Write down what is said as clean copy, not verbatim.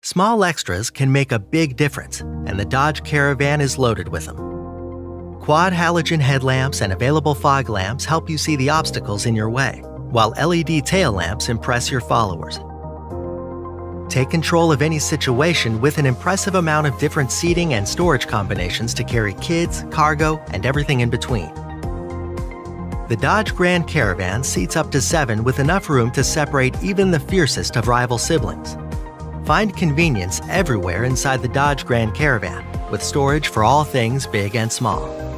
Small extras can make a big difference, and the Dodge Caravan is loaded with them. Quad halogen headlamps and available fog lamps help you see the obstacles in your way, while LED tail lamps impress your followers. Take control of any situation with an impressive amount of different seating and storage combinations to carry kids, cargo, and everything in between. The Dodge Grand Caravan seats up to 7 with enough room to separate even the fiercest of rival siblings. Find convenience everywhere inside the Dodge Grand Caravan, with storage for all things big and small.